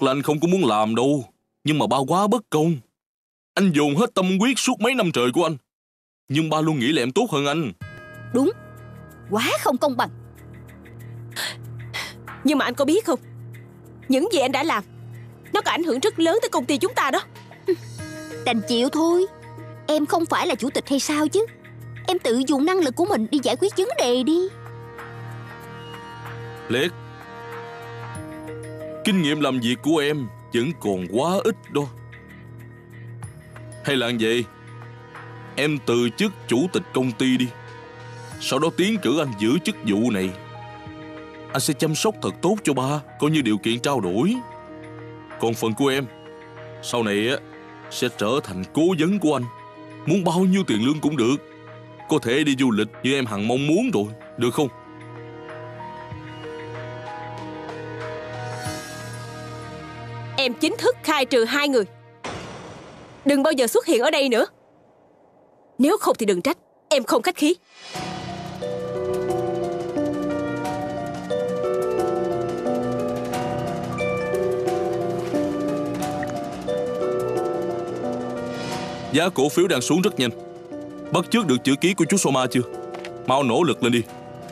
là anh không có muốn làm đâu, nhưng mà ba quá bất công. Anh dồn hết tâm huyết suốt mấy năm trời của anh, nhưng ba luôn nghĩ là em tốt hơn anh. Đúng, quá không công bằng. Nhưng mà anh có biết không, những gì anh đã làm nó có ảnh hưởng rất lớn tới công ty chúng ta đó. Đành chịu thôi. Em không phải là chủ tịch hay sao chứ. Em tự dùng năng lực của mình đi giải quyết vấn đề đi. Liệt, kinh nghiệm làm việc của em vẫn còn quá ít đó. Hay là vậy, em từ chức chủ tịch công ty đi, sau đó tiến cử anh giữ chức vụ này. Anh sẽ chăm sóc thật tốt cho ba, coi như điều kiện trao đổi. Còn phần của em, sau này á sẽ trở thành cố vấn của anh. Muốn bao nhiêu tiền lương cũng được. Có thể đi du lịch như em hằng mong muốn rồi, được không? Em chính thức khai trừ 2 người. Đừng bao giờ xuất hiện ở đây nữa. Nếu không thì đừng trách em không khách khí. Giá cổ phiếu đang xuống rất nhanh. Bắt chước được chữ ký của chú Soma chưa? Mau nỗ lực lên đi.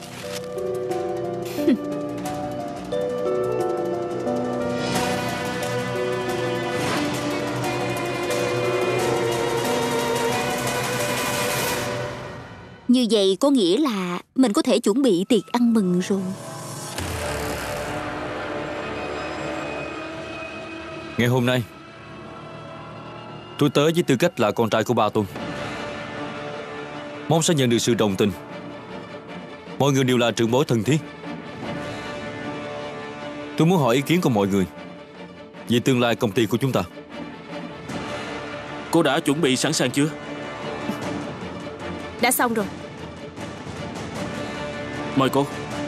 Như vậy có nghĩa là mình có thể chuẩn bị tiệc ăn mừng rồi. Ngày hôm nay tôi tới với tư cách là con trai của ba tôi, mong sẽ nhận được sự đồng tình. Mọi người đều là trưởng bối thân thiết. Tôi muốn hỏi ý kiến của mọi người về tương lai công ty của chúng ta. Cô đã chuẩn bị sẵn sàng chưa? Đã xong rồi. Mời cô.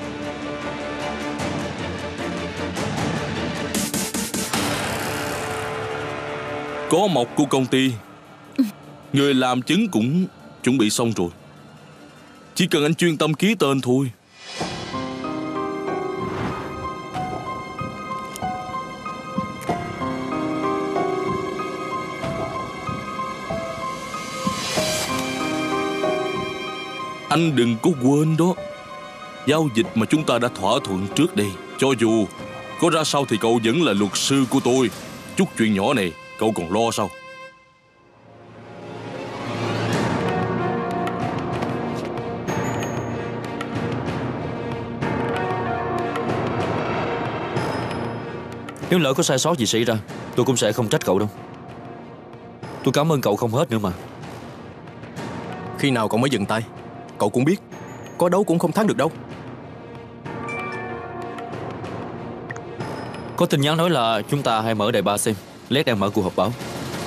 Có mộc của công ty, người làm chứng cũng chuẩn bị xong rồi. Chỉ cần anh chuyên tâm ký tên thôi. Anh đừng có quên đó, giao dịch mà chúng ta đã thỏa thuận trước đây. Cho dù có ra sao thì cậu vẫn là luật sư của tôi. Chút chuyện nhỏ này cậu còn lo sao? Nếu lỡ có sai sót gì xảy ra, tôi cũng sẽ không trách cậu đâu. Tôi cảm ơn cậu không hết nữa mà. Khi nào cậu mới dừng tay? Cậu cũng biết, có đấu cũng không thắng được đâu. Có tin nhắn nói là chúng ta hãy mở đài ba xem. Lét đang mở cuộc họp báo.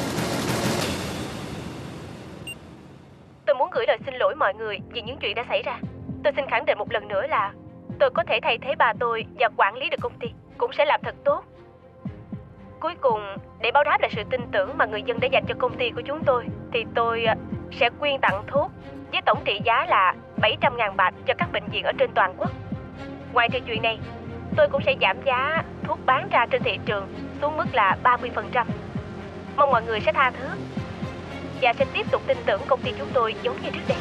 Tôi muốn gửi lời xin lỗi mọi người vì những chuyện đã xảy ra. Tôi xin khẳng định một lần nữa là tôi có thể thay thế ba tôi và quản lý được công ty, cũng sẽ làm thật tốt. Cuối cùng, để báo đáp lại sự tin tưởng mà người dân đã dành cho công ty của chúng tôi, thì tôi sẽ quyên tặng thuốc với tổng trị giá là 700.000 bạt cho các bệnh viện ở trên toàn quốc. Ngoài trừ chuyện này, tôi cũng sẽ giảm giá thuốc bán ra trên thị trường xuống mức là 30%. Mong mọi người sẽ tha thứ và sẽ tiếp tục tin tưởng công ty chúng tôi giống như trước đây.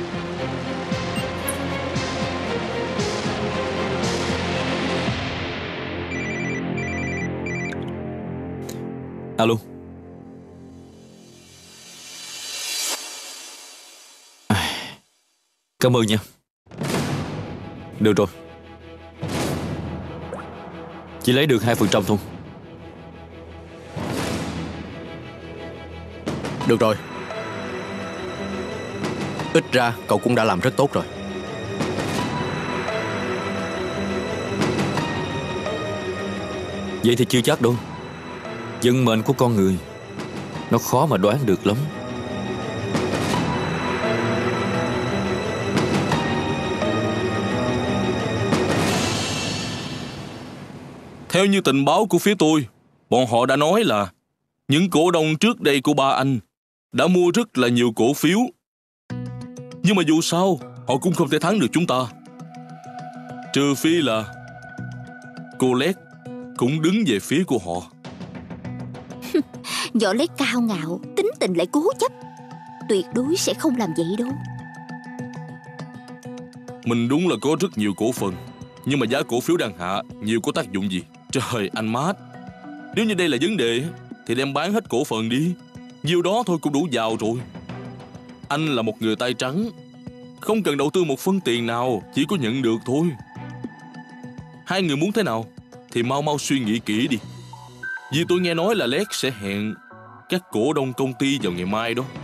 Alo. Cảm ơn nha. Được rồi. Chỉ lấy được 2% thôi. Được rồi. Ít ra cậu cũng đã làm rất tốt rồi. Vậy thì chưa chắc đâu. Vận mệnh của con người nó khó mà đoán được lắm. Theo như tình báo của phía tôi, bọn họ đã nói là những cổ đông trước đây của ba anh đã mua rất là nhiều cổ phiếu. Nhưng mà dù sao, họ cũng không thể thắng được chúng ta. Trừ phi là cô Lét cũng đứng về phía của họ. Võ Lễ cao ngạo, tính tình lại cố chấp, tuyệt đối sẽ không làm vậy đâu. Mình đúng là có rất nhiều cổ phần, nhưng mà giá cổ phiếu đang hạ, nhiều có tác dụng gì? Trời, anh Mát, nếu như đây là vấn đề thì đem bán hết cổ phần đi. Nhiêu đó thôi cũng đủ giàu rồi. Anh là một người tay trắng, không cần đầu tư một phân tiền nào, chỉ có nhận được thôi. Hai người muốn thế nào thì mau mau suy nghĩ kỹ đi. Vì tôi nghe nói là Lex sẽ hẹn các cổ đông công ty vào ngày mai đó.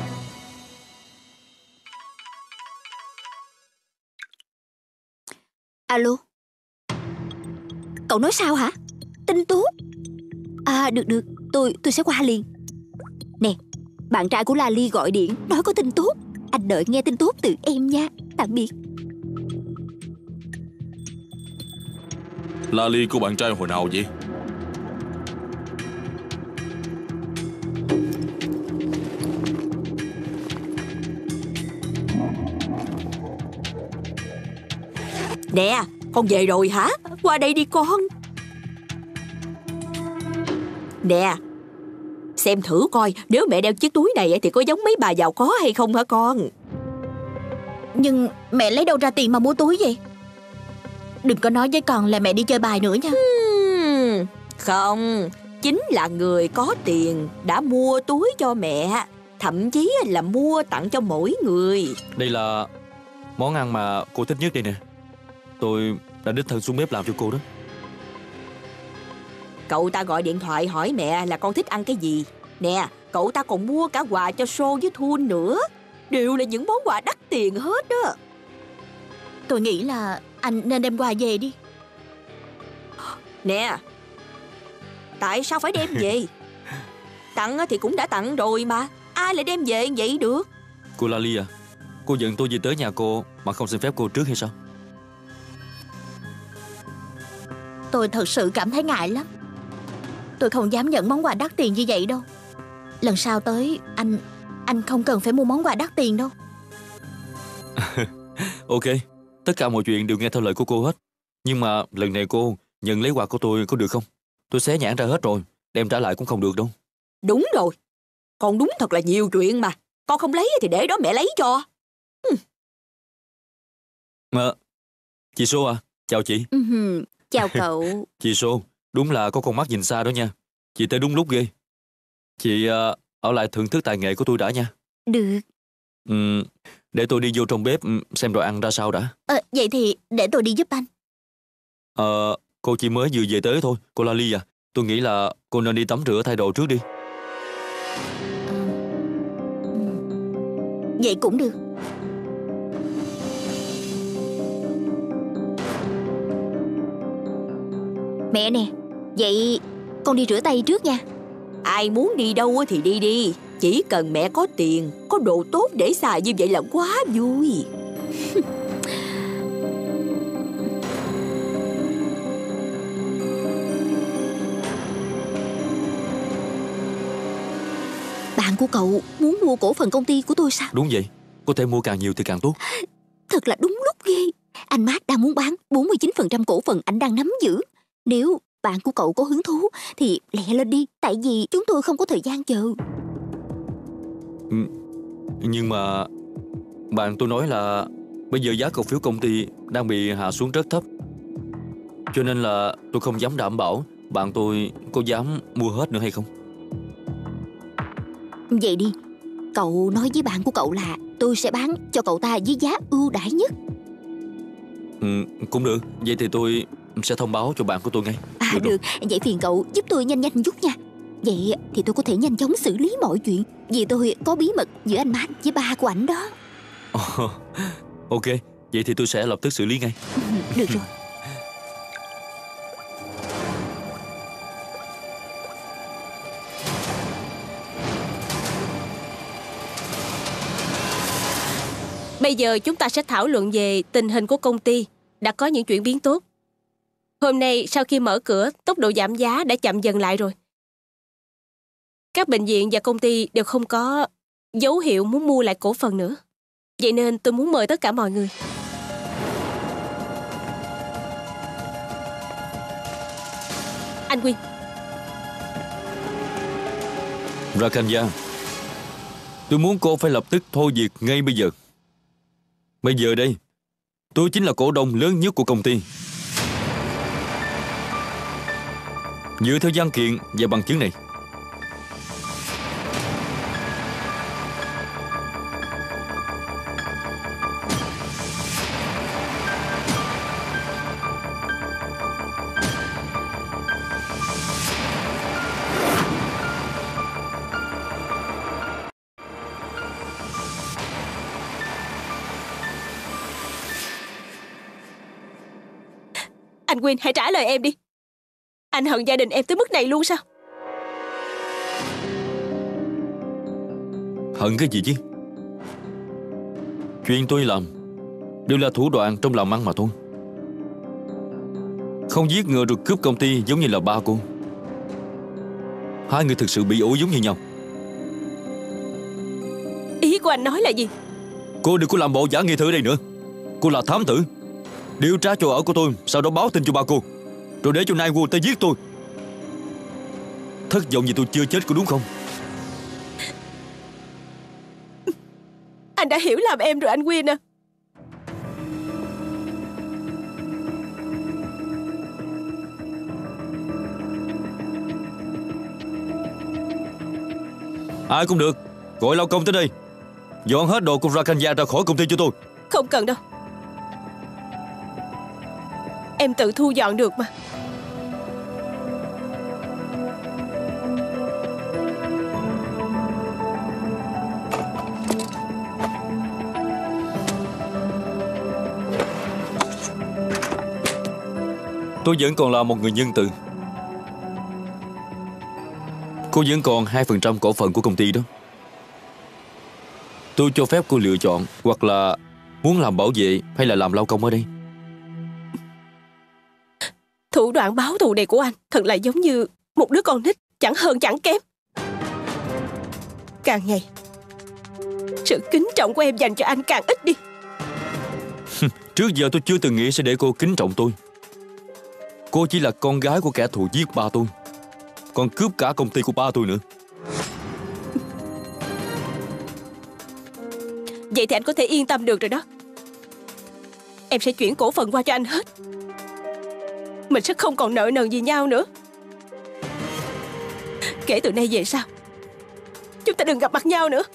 Alo. Cậu nói sao hả? Tin tốt. À, được, tôi sẽ qua liền. Nè, bạn trai của Lali gọi điện nói có tin tốt. Anh đợi nghe tin tốt từ em nha. Tạm biệt. Lali của bạn trai hồi nào vậy? Nè, con về rồi hả? Qua đây đi con. Nè, xem thử coi nếu mẹ đeo chiếc túi này thì có giống mấy bà giàu có hay không hả con? Nhưng mẹ lấy đâu ra tiền mà mua túi vậy? Đừng có nói với con là mẹ đi chơi bài nữa nha. Không, chính là người có tiền đã mua túi cho mẹ, thậm chí là mua tặng cho mỗi người. Đây là món ăn mà cô thích nhất đây nè. Tôi đã đích thân xuống bếp làm cho cô đó. Cậu ta gọi điện thoại hỏi mẹ là con thích ăn cái gì. Nè, cậu ta còn mua cả quà cho Sô với Thun nữa. Đều là những món quà đắt tiền hết đó. Tôi nghĩ là anh nên đem quà về đi. Nè, tại sao phải đem về? Tặng thì cũng đã tặng rồi mà, ai lại đem về vậy được? Cô Lali à, cô dẫn tôi về tới nhà cô mà không xin phép cô trước hay sao? Tôi thật sự cảm thấy ngại lắm. Tôi không dám nhận món quà đắt tiền như vậy đâu. Lần sau tới anh không cần phải mua món quà đắt tiền đâu. Ok, tất cả mọi chuyện đều nghe theo lời của cô hết. Nhưng mà lần này cô nhận lấy quà của tôi có được không? Tôi xé nhãn ra hết rồi, đem trả lại cũng không được đâu. Đúng rồi, con đúng thật là nhiều chuyện mà. Con không lấy thì để đó mẹ lấy cho. Chị Sô à, chào chị. Chào cậu. Chị Sô, đúng là có con mắt nhìn xa đó nha. Chị tới đúng lúc ghê. Chị ở lại thưởng thức tài nghệ của tôi đã nha. Được. Để tôi đi vô trong bếp xem đồ ăn ra sao đã. Vậy thì để tôi đi giúp anh. Cô chỉ mới vừa về tới thôi. Cô Lali à, tôi nghĩ là cô nên đi tắm rửa thay đồ trước đi. Vậy cũng được. Mẹ nè, vậy con đi rửa tay trước nha. Ai muốn đi đâu thì đi đi. Chỉ cần mẹ có tiền, có đồ tốt để xài như vậy là quá vui. Bạn của cậu muốn mua cổ phần công ty của tôi sao? Đúng vậy, có thể mua càng nhiều thì càng tốt. Thật là đúng lúc ghê. Anh Mát đang muốn bán 49% cổ phần anh đang nắm giữ. Nếu bạn của cậu có hứng thú thì lẹ lên đi. Tại vì chúng tôi không có thời gian chờ. Nhưng mà bạn tôi nói là bây giờ giá cổ phiếu công ty đang bị hạ xuống rất thấp. Cho nên là tôi không dám đảm bảo bạn tôi có dám mua hết nữa hay không. Vậy đi, cậu nói với bạn của cậu là tôi sẽ bán cho cậu ta với giá ưu đãi nhất. Cũng được, vậy thì tôi sẽ thông báo cho bạn của tôi ngay. Được, vậy phiền cậu giúp tôi nhanh chút nha. Vậy thì tôi có thể nhanh chóng xử lý mọi chuyện. Vì tôi có bí mật giữa anh Mát với ba của ảnh đó. Ok, vậy thì tôi sẽ lập tức xử lý ngay. Được rồi. Bây giờ chúng ta sẽ thảo luận về tình hình của công ty đã có những chuyển biến tốt. Hôm nay sau khi mở cửa, tốc độ giảm giá đã chậm dần lại rồi. Các bệnh viện và công ty đều không có dấu hiệu muốn mua lại cổ phần nữa. Vậy nên tôi muốn mời tất cả mọi người. Anh Quyên. Rakanya, tôi muốn cô phải lập tức thôi việc ngay bây giờ. Bây giờ đây, tôi chính là cổ đông lớn nhất của công ty. Dựa theo văn kiện và bằng chứng này, Anh Quyên, hãy trả lời em đi. Anh hận gia đình em tới mức này luôn sao? hận cái gì chứ? Chuyện tôi làm đều là thủ đoạn trong làm ăn mà thôi. Không giết người rồi cướp công ty giống như là ba cô. Hai người thực sự bị ổi giống như nhau. Ý của anh nói là gì? Cô đừng có làm bộ giả nghi thử ở đây nữa. Cô là thám tử, điều tra chỗ ở của tôi, sau đó báo tin cho ba cô, rồi để cho Nai Wu tới giết tôi. Thất vọng vì tôi chưa chết có đúng không? Anh đã hiểu lầm em rồi anh Quyên à. Ai cũng được, gọi lao công tới đây, dọn hết đồ của Rakanya ra khỏi công ty cho tôi. Không cần đâu, em tự thu dọn được mà. Tôi vẫn còn là một người nhân từ. Cô vẫn còn 2% cổ phần của công ty đó. Tôi cho phép cô lựa chọn, hoặc là muốn làm bảo vệ hay là làm lao công ở đây. Thủ đoạn báo thù này của anh thật là giống như một đứa con nít, chẳng hơn chẳng kém. Càng ngày, sự kính trọng của em dành cho anh càng ít đi. Trước giờ tôi chưa từng nghĩ sẽ để cô kính trọng tôi. Cô chỉ là con gái của kẻ thù giết ba tôi, còn cướp cả công ty của ba tôi nữa. Vậy thì anh có thể yên tâm được rồi đó. Em sẽ chuyển cổ phần qua cho anh hết. Mình sẽ không còn nợ nần gì nhau nữa. Kể từ nay về sau, chúng ta đừng gặp mặt nhau nữa.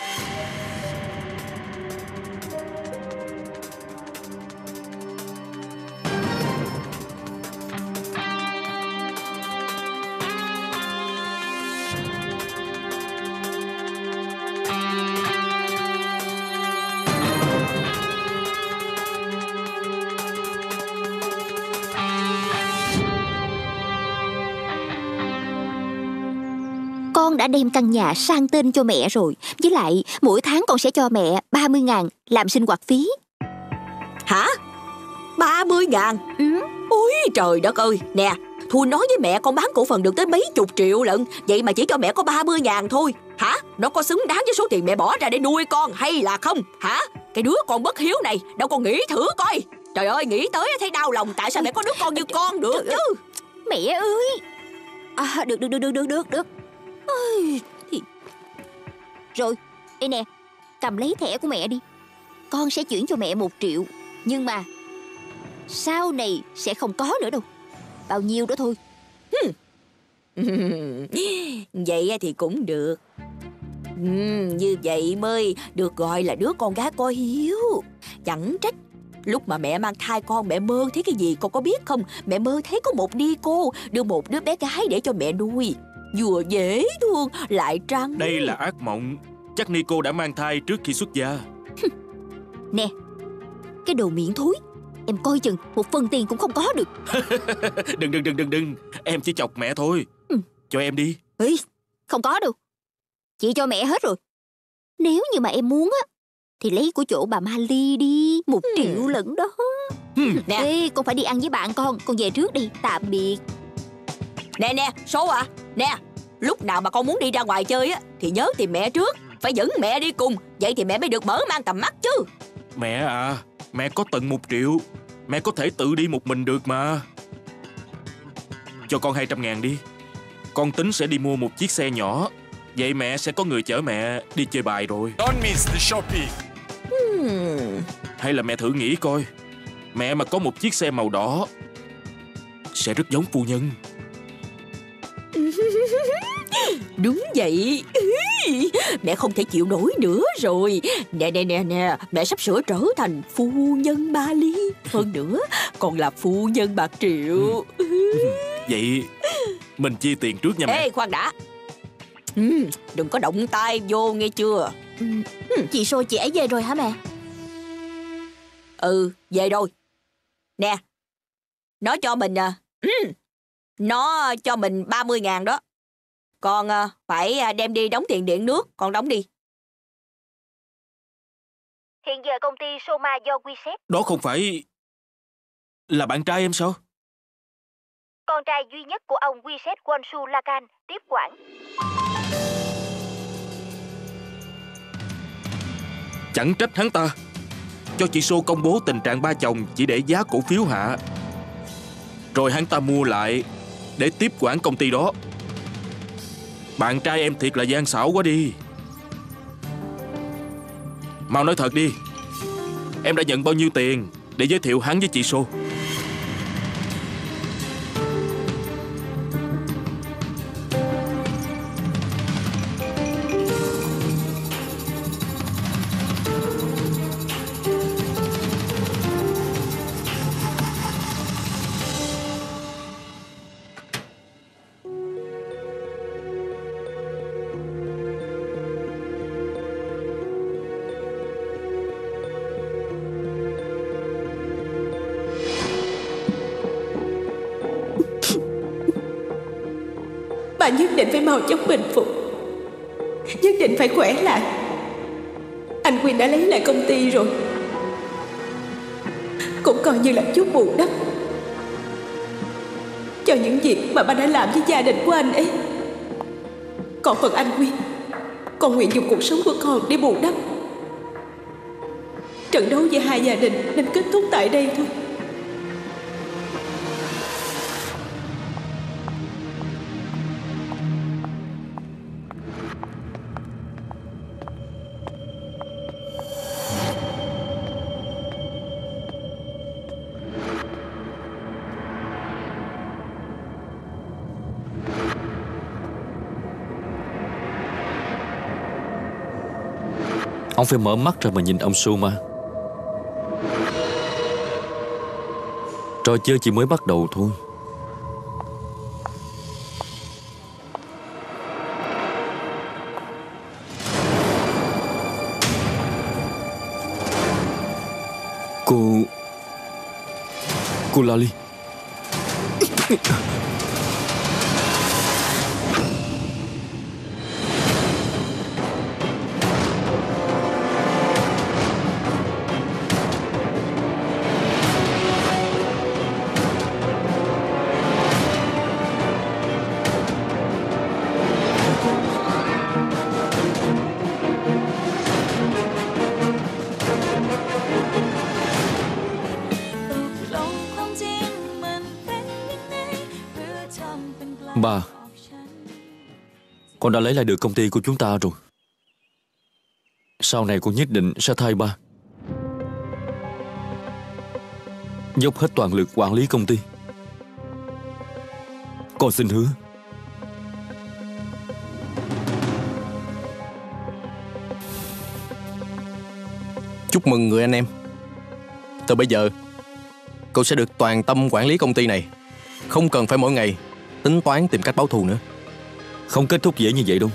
Con đã đem căn nhà sang tên cho mẹ rồi. Với lại mỗi tháng con sẽ cho mẹ 30.000 làm sinh hoạt phí. Hả? 30.000? Ôi trời đất ơi. Nè, Thu nói với mẹ con bán cổ phần được tới mấy chục triệu lận. Vậy mà chỉ cho mẹ có 30.000 thôi. Hả? Nó có xứng đáng với số tiền mẹ bỏ ra để nuôi con hay là không? Hả? Cái đứa con bất hiếu này, đâu con nghĩ thử coi. Trời ơi, nghĩ tới thấy đau lòng. Tại sao mẹ có đứa con như con được chứ? Mẹ ơi. Được. Ôi, rồi, đây nè, cầm lấy thẻ của mẹ đi. Con sẽ chuyển cho mẹ 1 triệu. Nhưng mà sau này sẽ không có nữa đâu. Bao nhiêu đó thôi. Vậy thì cũng được. Như vậy mới được gọi là đứa con gái có hiếu. Chẳng trách lúc mà mẹ mang thai con, mẹ mơ thấy cái gì con có biết không? Mẹ mơ thấy có một ni cô đưa một đứa bé gái để cho mẹ nuôi, vừa dễ thương lại trắng. Đây là ác mộng. Chắc Nico đã mang thai trước khi xuất gia. Nè, cái đồ miệng thối, em coi chừng 1 phần tiền cũng không có được. Đừng. Em chỉ chọc mẹ thôi. Cho em đi. Ê, không có đâu. Chị cho mẹ hết rồi. Nếu như mà em muốn á thì lấy của chỗ bà Mali đi, 1 triệu lận đó. Nè. Ê, con phải đi ăn với bạn con về trước đi, tạm biệt. Nè, số à. Nè, lúc nào mà con muốn đi ra ngoài chơi á thì nhớ tìm mẹ trước. Phải dẫn mẹ đi cùng. Vậy thì mẹ mới được mở mang tầm mắt chứ. Mẹ à, mẹ có tận 1 triệu. Mẹ có thể tự đi một mình được mà. Cho con 200.000 đi. Con tính sẽ đi mua một chiếc xe nhỏ. Vậy mẹ sẽ có người chở mẹ đi chơi bài rồi. Don't miss the shopping. Hay là mẹ thử nghĩ coi, mẹ mà có một chiếc xe màu đỏ sẽ rất giống phu nhân. Đúng vậy. Mẹ không thể chịu nổi nữa rồi. Nè, mẹ sắp sửa trở thành phu nhân Ba Ly. Hơn nữa còn là phu nhân bạc triệu. Vậy mình chia tiền trước nha mẹ. Ê, khoan đã. Đừng có động tay vô nghe chưa. Chị Sô chị ấy về rồi hả mẹ? Về rồi. Nè, nó cho mình nó cho mình 30.000 đó. Con phải đem đi đóng tiền điện nước. Con đóng đi. Hiện giờ công ty Soma do Quy Sếp, Đó không phải là bạn trai em sao? con trai duy nhất của ông Quy Sếp Wonsu Lakan, tiếp quản. Chẳng trách hắn ta cho chị Sô công bố tình trạng ba chồng chỉ để giá cổ phiếu hạ, rồi hắn ta mua lại để tiếp quản công ty đó. Bạn trai em thiệt là gian xảo quá đi. Mau nói thật đi, em đã nhận bao nhiêu tiền để giới thiệu hắn với chị Sô? Bà nhất định phải mau chóng bình phục, nhất định phải khỏe lại. Anh Quyên đã lấy lại công ty rồi, cũng coi như là chút bù đắp cho những việc mà bà đã làm với gia đình của anh ấy. Còn phần anh Quyên, con nguyện dùng cuộc sống của con để bù đắp. Trận đấu giữa hai gia đình nên kết thúc tại đây thôi. Ông phải mở mắt ra mà nhìn ông Soma. Trò chơi chỉ mới bắt đầu thôi. Cô Lali. Ba, con đã lấy lại được công ty của chúng ta rồi. Sau này con nhất định sẽ thay ba, dốc hết toàn lực quản lý công ty. Con xin hứa. Chúc mừng người anh em. Từ bây giờ cậu sẽ được toàn tâm quản lý công ty này, không cần phải mỗi ngày tính toán tìm cách báo thù nữa. Không kết thúc dễ như vậy đâu.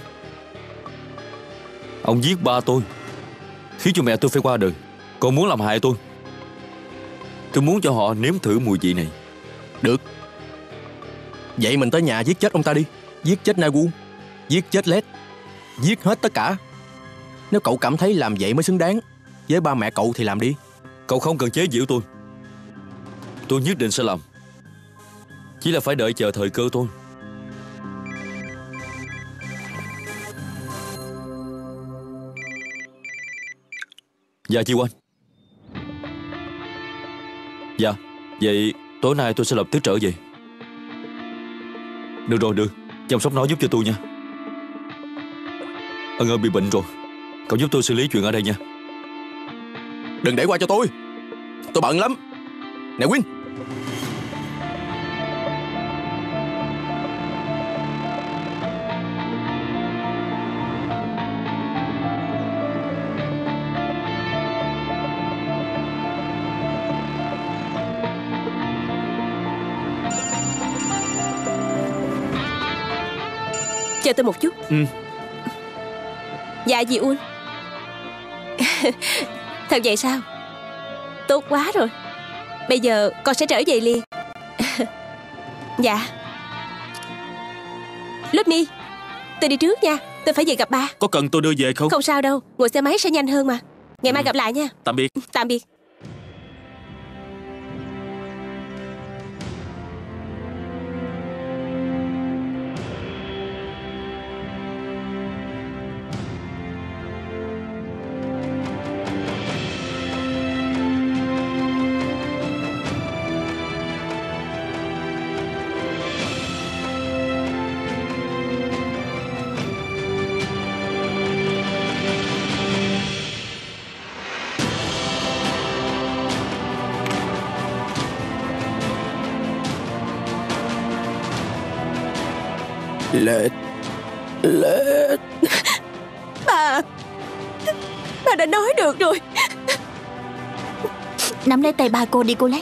Ông giết ba tôi, khiến cho mẹ tôi phải qua đời, còn muốn làm hại tôi. Tôi muốn cho họ nếm thử mùi vị này. Được. Vậy mình tới nhà giết chết ông ta đi. Giết chết Nagu, giết chết Led, giết hết tất cả. Nếu cậu cảm thấy làm vậy mới xứng đáng với ba mẹ cậu thì làm đi. Cậu không cần chế giễu tôi. Tôi nhất định sẽ làm. Chỉ là phải đợi chờ thời cơ thôi. Dạ chị Oanh. Dạ, vậy tối nay tôi sẽ lập tức trở về. Được rồi, được. Chăm sóc nó giúp cho tôi nha. Ân ơi bị bệnh rồi. Cậu giúp tôi xử lý chuyện ở đây nha. Đừng để qua cho tôi bận lắm. Nè Quyên. Chờ tôi một chút. Dạ dì Un. Thật vậy sao? Tốt quá rồi. Bây giờ con sẽ trở về liền. Dạ. Ludney, tôi đi trước nha. Tôi phải về gặp ba. Có cần tôi đưa về không? Không sao đâu, ngồi xe máy sẽ nhanh hơn mà. Ngày mai gặp lại nha. Tạm biệt. Tạm biệt. Lết. Bà đã nói được rồi. Nắm lấy tay ba cô đi cô Lết.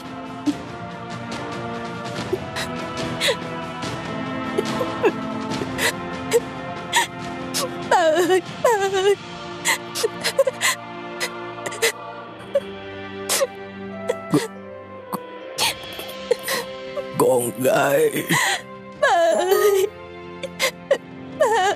Bà ơi, bà ơi. Con gái. Bà ơi. Bà.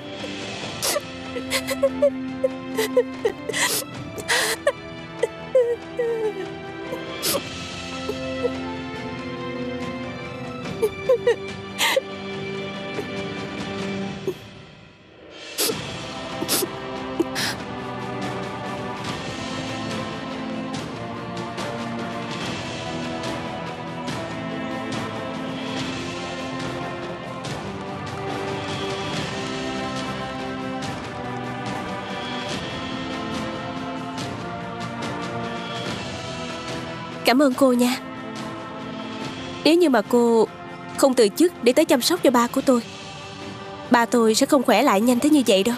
Cảm ơn cô nha. Nếu như mà cô không từ chức để tới chăm sóc cho ba của tôi, ba tôi sẽ không khỏe lại nhanh tới như vậy đâu.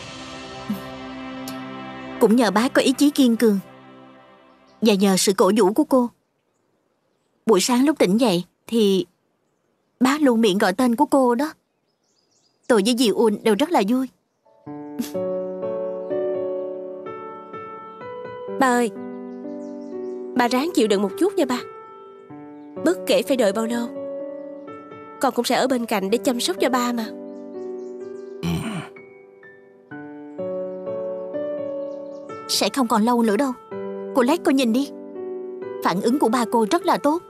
Cũng nhờ bác có ý chí kiên cường và nhờ sự cổ vũ của cô. Buổi sáng lúc tỉnh dậy thì bác luôn miệng gọi tên của cô đó. Tôi với dì Un đều rất là vui. Ba ơi, ba ráng chịu đựng một chút nha ba. Bất kể phải đợi bao lâu, con cũng sẽ ở bên cạnh để chăm sóc cho ba mà. Sẽ không còn lâu nữa đâu. Cô Lết, cô nhìn đi. Phản ứng của ba cô rất là tốt.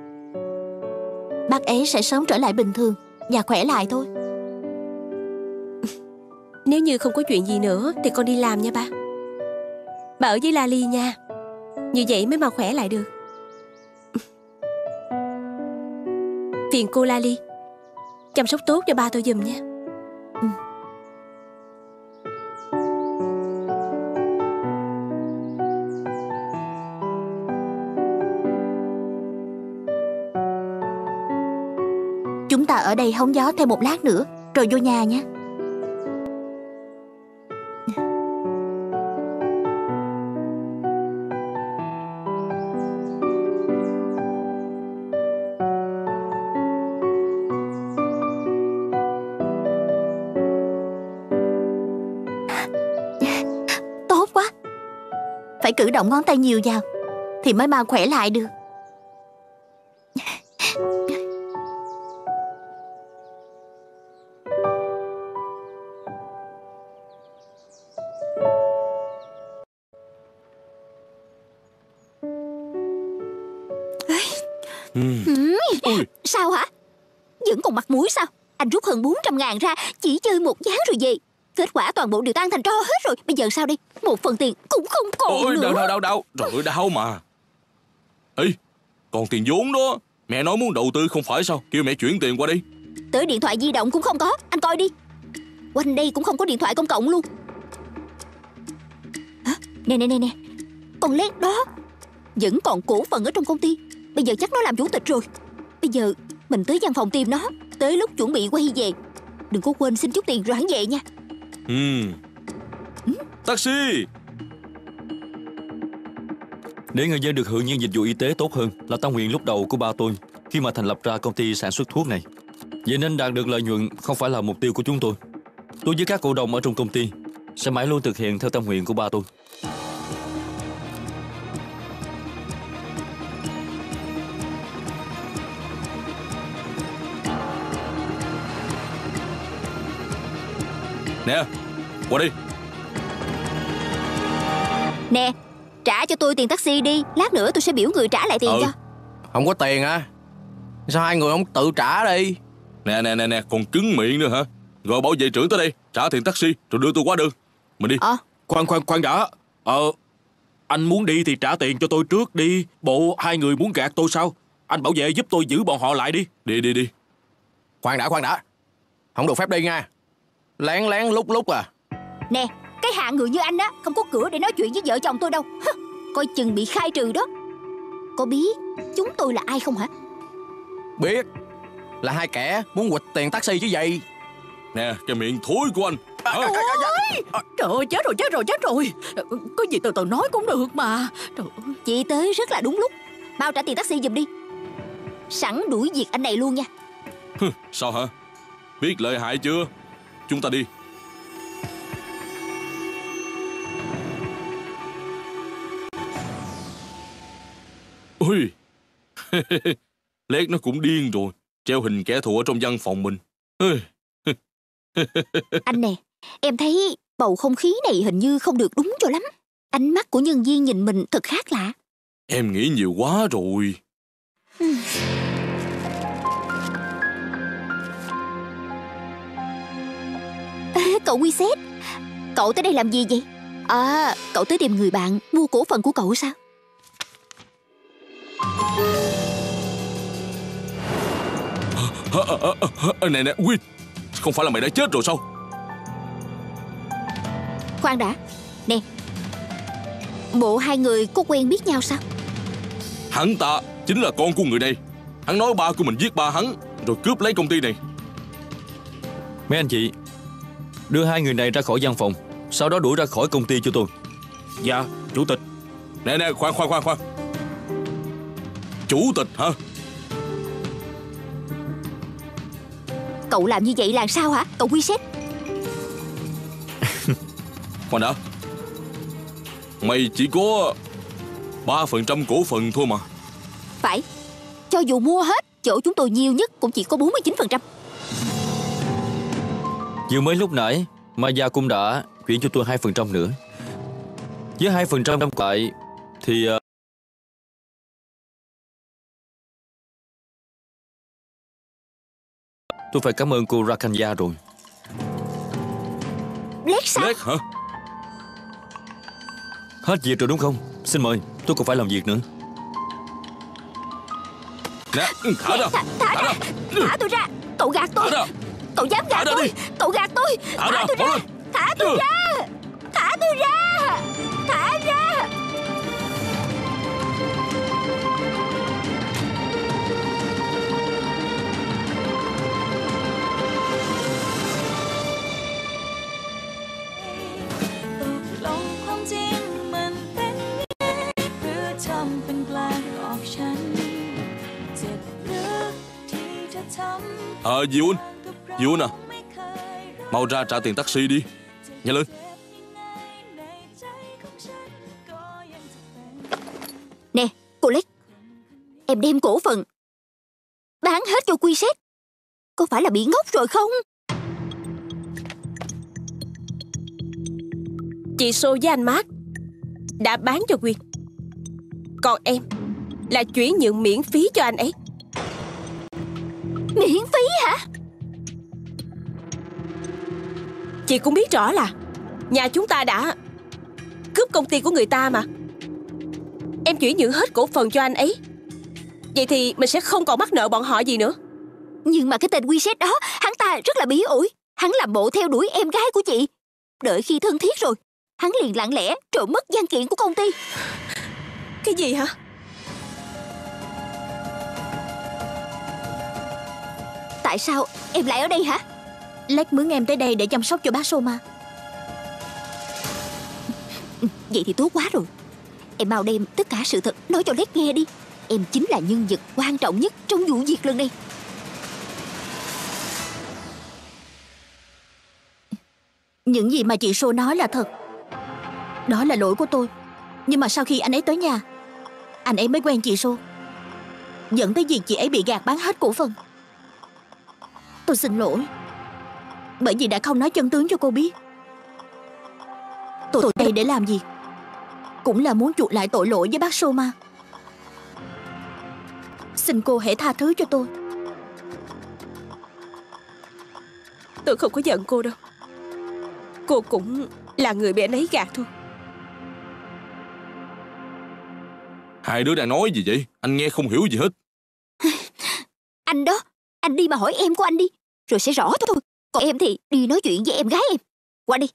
Bác ấy sẽ sớm trở lại bình thường và khỏe lại thôi. Nếu như không có chuyện gì nữa thì con đi làm nha ba. Bà ở với Lali nha. Như vậy mới mau khỏe lại được. Phiền cô Lali, chăm sóc tốt cho ba tôi giùm nha. Chúng ta ở đây hóng gió thêm một lát nữa rồi vô nhà nha. Tốt quá. Phải cử động ngón tay nhiều vào thì mới mau khỏe lại được. Sao hả? Vẫn còn mặt mũi sao? Anh rút hơn 400.000 ra chỉ chơi một ván rồi về. Kết quả toàn bộ đều tan thành tro hết rồi. Bây giờ sao đây? Một phần tiền cũng không còn nữa. Đau. Trời ơi, đau mà. Ê, còn tiền vốn đó. Mẹ nói muốn đầu tư không phải sao? Kêu mẹ chuyển tiền qua đi. Tới điện thoại di động cũng không có. Anh coi đi. Quanh đây cũng không có điện thoại công cộng luôn. Nè, con Lét đó vẫn còn cổ phần ở trong công ty. Bây giờ chắc nó làm chủ tịch rồi. Bây giờ mình tới văn phòng tìm nó. Tới lúc chuẩn bị quay về, đừng có quên xin chút tiền rồi hẳn về nha. Taxi. Để người dân được hưởng những dịch vụ y tế tốt hơn là tâm nguyện lúc đầu của ba tôi khi mà thành lập ra công ty sản xuất thuốc này. Vậy nên đạt được lợi nhuận không phải là mục tiêu của chúng tôi. Tôi với các cổ đông ở trong công ty sẽ mãi luôn thực hiện theo tâm nguyện của ba tôi. Nè, qua đi. Nè, trả cho tôi tiền taxi đi. Lát nữa tôi sẽ biểu người trả lại tiền cho. Không có tiền hả? Sao hai người không tự trả đi? Nè, còn cứng miệng nữa hả? Gọi bảo vệ trưởng tới đây, trả tiền taxi rồi đưa tôi qua đường. Mình đi. Khoan đã. Anh muốn đi thì trả tiền cho tôi trước đi. Bộ hai người muốn gạt tôi sao? Anh bảo vệ giúp tôi giữ bọn họ lại đi. Đi. Khoan đã. Không được phép đi nha. Lén lúc à. Nè, cái hạng người như anh á, không có cửa để nói chuyện với vợ chồng tôi đâu. Coi chừng bị khai trừ đó. Có biết chúng tôi là ai không hả? Biết. Là hai kẻ muốn quỵt tiền taxi chứ gì. Nè, cái miệng thối của anh. Trời ơi, chết rồi. Có gì từ từ nói cũng được mà. Trời ơi. Chị tới rất là đúng lúc. Mau trả tiền taxi giùm đi. Sẵn đuổi việc anh này luôn nha. Sao hả? Biết lợi hại chưa? Chúng ta đi. Ôi, Lét nó cũng điên rồi. Treo hình kẻ thù ở trong văn phòng mình. Anh nè, em thấy bầu không khí này hình như không được đúng cho lắm. Ánh mắt của nhân viên nhìn mình thật khác lạ. Em nghĩ nhiều quá rồi. Cậu Quy Sét, cậu tới đây làm gì vậy? À, cậu tới tìm người bạn mua cổ phần của cậu sao? Nè, Win, không phải là mày đã chết rồi sao? Khoan đã. Nè, bộ hai người có quen biết nhau sao? Hắn ta chính là con của người này. Hắn nói ba của mình giết ba hắn rồi cướp lấy công ty này. Mấy anh chị, đưa hai người này ra khỏi văn phòng, sau đó đuổi ra khỏi công ty cho tôi. Dạ, chủ tịch. Nè, khoan. Chủ tịch hả? Cậu làm như vậy là sao hả, cậu Quy Sét? Khoan đã. Mày chỉ có 3% cổ phần thôi mà. Phải. Cho dù mua hết, chỗ chúng tôi nhiều nhất cũng chỉ có 49%. Vừa mới lúc nãy Maya cũng đã chuyển cho tôi 2% nữa. Với 2% còn lại thì tôi phải cảm ơn cô Rakanya rồi. Lét sao? Lét hả? Hết việc rồi đúng không? Xin mời, tôi còn phải làm việc nữa. Nè, thả ra. Thả tôi ra. Cậu gạt tôi. Cậu dám gạt tôi. Đi. Cậu gạt tôi. Thả tôi ra. Thả tôi ra. Thả tôi ra. Thả ra. Diệu nè, mau ra trả tiền taxi đi. Nhanh lên. Nè, cô Lét, em đem cổ phần bán hết cho Quy Sét, có phải là bị ngốc rồi không? Chị Sô với anh Mark đã bán cho Quyên, còn em là chuyển nhượng miễn phí cho anh ấy. Miễn phí hả? Chị cũng biết rõ là nhà chúng ta đã cướp công ty của người ta mà. Em chuyển nhượng hết cổ phần cho anh ấy, vậy thì mình sẽ không còn mắc nợ bọn họ gì nữa. Nhưng mà cái tên Quy Sét đó, hắn ta rất là bí ổi. Hắn làm bộ theo đuổi em gái của chị. Đợi khi thân thiết rồi hắn liền lặng lẽ trộm mất văn kiện của công ty. Cái gì hả? Tại sao em lại ở đây hả? Lách mướn em tới đây để chăm sóc cho bác Soma. Vậy thì tốt quá rồi. Em mau đem tất cả sự thật nói cho Lách nghe đi. Em chính là nhân vật quan trọng nhất trong vụ việc lần này. Những gì mà chị Sô nói là thật. Đó là lỗi của tôi. Nhưng mà sau khi anh ấy tới nhà, anh ấy mới quen chị Sô, dẫn tới việc chị ấy bị gạt bán hết cổ phần. Tôi xin lỗi, bởi vì đã không nói chân tướng cho cô biết. Tôi đây để làm gì? Cũng là muốn chuộc lại tội lỗi với bác Soma. Xin cô hãy tha thứ cho tôi. Tôi không có giận cô đâu. Cô cũng là người bị anh ấy gạt thôi. Hai đứa đang nói gì vậy? Anh nghe không hiểu gì hết. Anh đó, anh đi mà hỏi em của anh đi, rồi sẽ rõ thôi. Còn em thì đi nói chuyện với em gái em. Qua đi.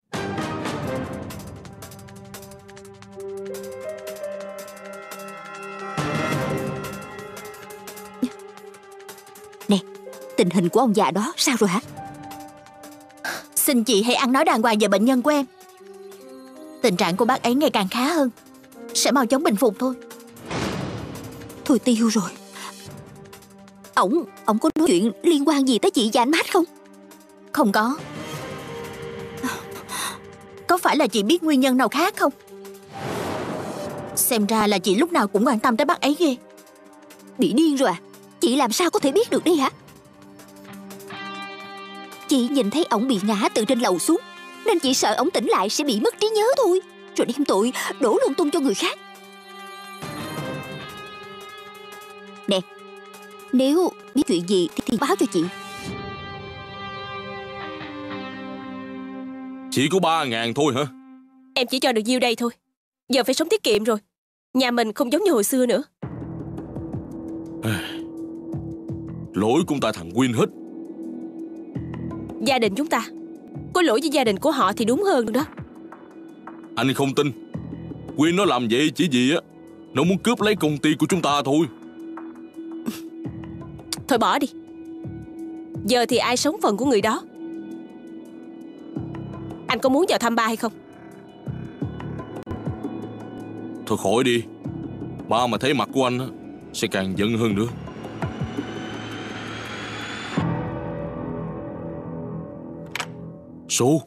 Nè, tình hình của ông già đó sao rồi hả? Xin chị hãy ăn nói đàng hoàng về bệnh nhân của em. Tình trạng của bác ấy ngày càng khá hơn, sẽ mau chóng bình phục thôi. Thôi tiêu rồi. Ông có nói chuyện liên quan gì tới chị và anh Mát không? Không có. Có phải là chị biết nguyên nhân nào khác không? Xem ra là chị lúc nào cũng quan tâm tới bác ấy ghê. Bị điên rồi à? Chị làm sao có thể biết được đi hả? Chị nhìn thấy ổng bị ngã từ trên lầu xuống, nên chị sợ ổng tỉnh lại sẽ bị mất trí nhớ thôi, rồi đem tội đổ lung tung cho người khác. Nè, nếu biết chuyện gì thì báo cho chị. Chỉ có 3.000 thôi hả? Em chỉ cho được nhiêu đây thôi. Giờ phải sống tiết kiệm rồi. Nhà mình không giống như hồi xưa nữa. Lỗi của ta thằng Win hết. Gia đình chúng ta có lỗi với gia đình của họ thì đúng hơn đó. Anh không tin. Win nó làm vậy chỉ vì á, nó muốn cướp lấy công ty của chúng ta thôi. Thôi bỏ đi. Giờ thì ai sống phần của người đó. Anh có muốn vào thăm ba hay không? Thôi khỏi đi. Ba mà thấy mặt của anh á, sẽ càng giận hơn nữa. Su,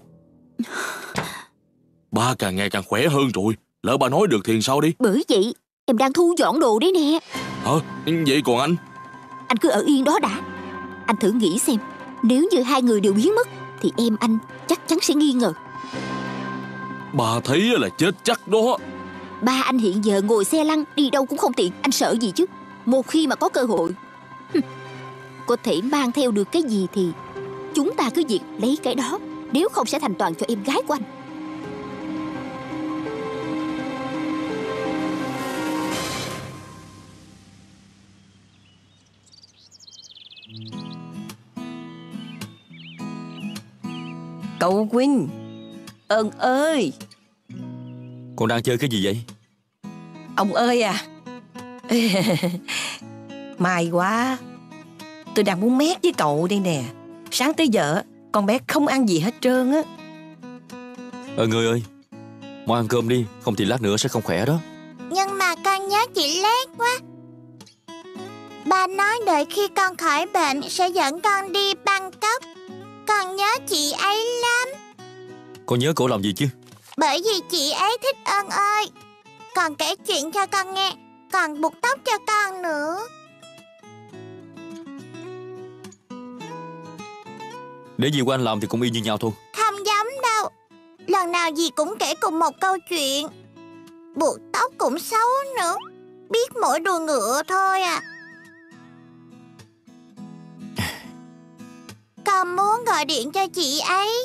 ba càng ngày càng khỏe hơn rồi. Lỡ ba nói được thì sao đi? Bởi vậy em đang thu dọn đồ đấy nè. Hả? Vậy còn anh? Anh cứ ở yên đó đã. Anh thử nghĩ xem, nếu như hai người đều biến mất thì em anh chắc chắn sẽ nghi ngờ. Bà thấy là chết chắc đó. Ba anh hiện giờ ngồi xe lăn, đi đâu cũng không tiện. Anh sợ gì chứ? Một khi mà có cơ hội có thể mang theo được cái gì thì chúng ta cứ việc lấy cái đó. Nếu không sẽ thành toàn cho em gái của anh. Cậu Quynh, Ơn ơi. Con đang chơi cái gì vậy? Ông ơi à. May quá. Tôi đang muốn mét với cậu đây nè. Sáng tới giờ con bé không ăn gì hết trơn á. Người ơi, mau ăn cơm đi, không thì lát nữa sẽ không khỏe đó. Nhưng mà con nhớ chị Lét quá. Ba nói đợi khi con khỏi bệnh sẽ dẫn con đi Bangkok. Con nhớ chị ấy lắm. Con nhớ cổ làm gì chứ? Bởi vì chị ấy thích Ơn ơi. Còn kể chuyện cho con nghe, còn buộc tóc cho con nữa. Để gì của anh làm thì cũng y như nhau thôi. Không giống đâu. Lần nào dì cũng kể cùng một câu chuyện. Buộc tóc cũng xấu nữa. Biết mỗi đùa ngựa thôi à. Con muốn gọi điện cho chị ấy.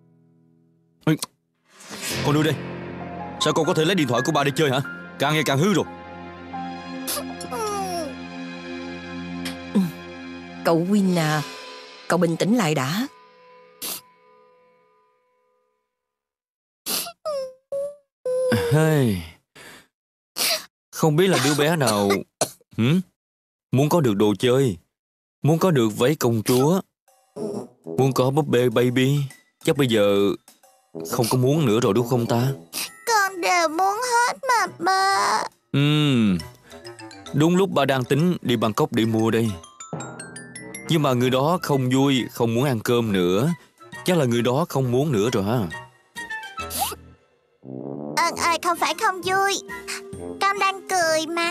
Con đưa đây. Sao con có thể lấy điện thoại của ba để chơi hả? Càng ngày càng hư rồi. Cậu Quynh à, cậu bình tĩnh lại đã. Hey. Không biết là đứa bé nào muốn có được đồ chơi, muốn có được váy công chúa, muốn có búp bê baby. Chắc bây giờ không có muốn nữa rồi đúng không ta? Con đều muốn hết mà ba. Đúng lúc ba đang tính đi Bangkok để mua đây. Nhưng mà người đó không vui, không muốn ăn cơm nữa. Chắc là người đó không muốn nữa rồi ha. Ơn ơi, không phải không vui, con đang cười mà.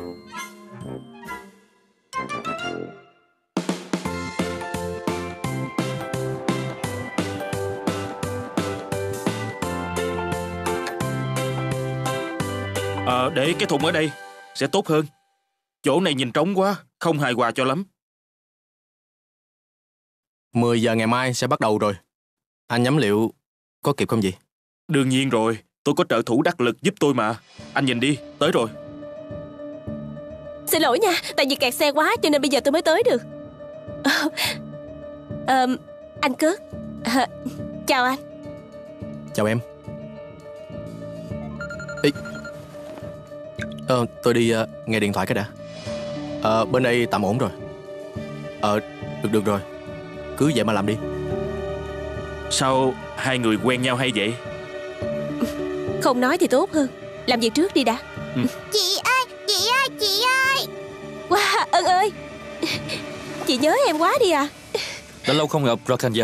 Để cái thùng ở đây sẽ tốt hơn. Chỗ này nhìn trống quá, không hài hòa cho lắm. 10 giờ ngày mai sẽ bắt đầu rồi. Anh nhắm liệu có kịp không vậy? Đương nhiên rồi, tôi có trợ thủ đắc lực giúp tôi mà. Anh nhìn đi, tới rồi. Xin lỗi nha, tại vì kẹt xe quá cho nên bây giờ tôi mới tới được. Anh Cớt. Chào anh. Chào em. Ý. Tôi đi nghe điện thoại cái đã. Bên đây tạm ổn rồi. Được rồi. Cứ vậy mà làm đi. Sao hai người quen nhau hay vậy? Không nói thì tốt hơn. Làm việc trước đi đã. Chị ơi. Wow, Ân ơi. Chị nhớ em quá đi à. Đã lâu không gặp Rakanya.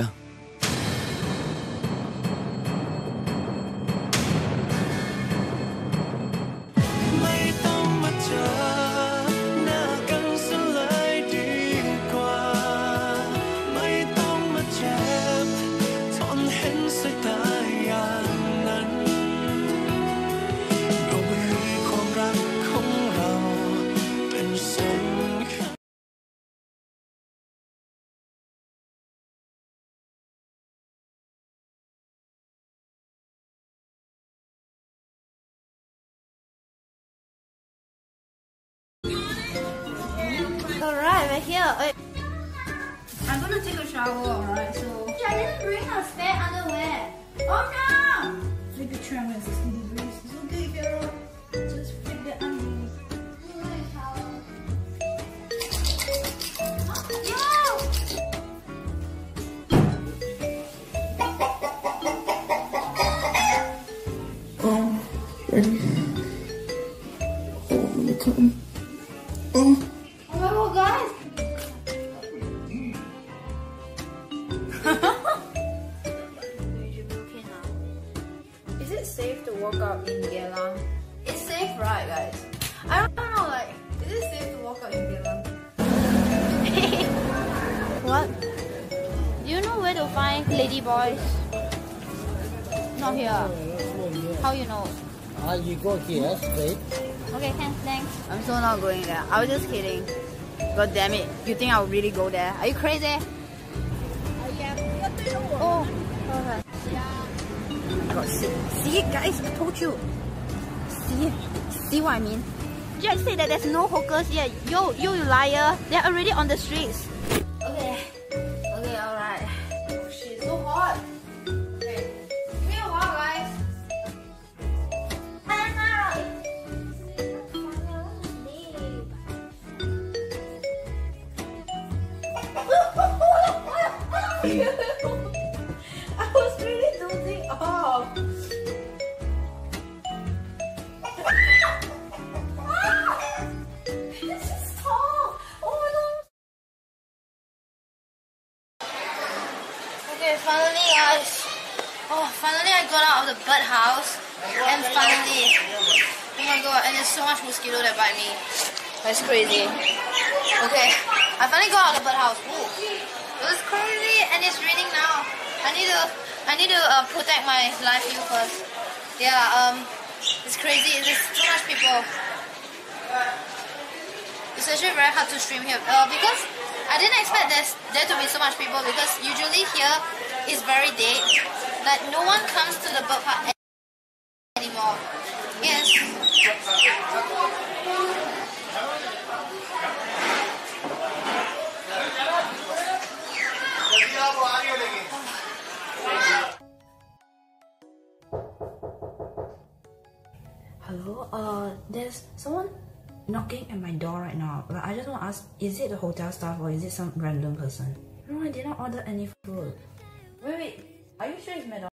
Alright, we're here. I'm gonna take a shower, alright? So I didn't bring a spare underwear. Oh no! Take a trim at 60 degrees. It's okay, Carol. Just flip the underwear. Oh my god, guys! Is it safe to walk out in Geylang? It's safe, right, guys? I don't know, like, is it safe to walk out in Geylang? What? Do you know where to find lady boys? Not here. How you know? You go here straight. Okay, thanks. I'm so not going there. I was just kidding. God damn it. You think I'll really go there? Are you crazy? Oh, okay. God, see, guys, I told you. See what I mean? Jack said that there's no hawkers here. You liar. They're already on the streets. Okay, alright. Oh shit, so hot. Okay, give me a while, guys. I was really dozing off. This is tall. Oh my god. Okay, finally, guys. Finally I got out of the bird house. And finally. Oh my god, and there's so much mosquito that bite me. That's crazy. Okay, I finally got out of the bird house. Ooh. It was crazy, and it's raining now. I need to protect my live view first. Yeah, it's crazy. There's so much people. It's actually very hard to stream here because I didn't expect there to be so much people because usually here is very dead. Like no one comes to the bird park anymore. Yes. Hello, there's someone knocking at my door right now. Like, I just want to ask, is it the hotel staff or is it some random person? No, I did not order any food. Wait, are you sure it's McDonald's?